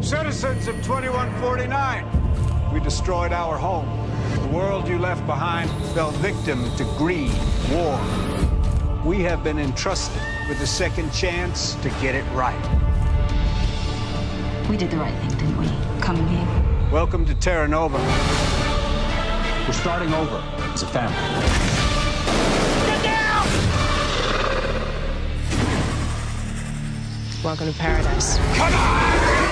Citizens of 2149, we destroyed our home. The world you left behind fell victim to greed, war. We have been entrusted with a second chance to get it right. We did the right thing, didn't we? Coming here. Welcome to Terra Nova. We're starting over as a family. Get down! Welcome to paradise. Come on!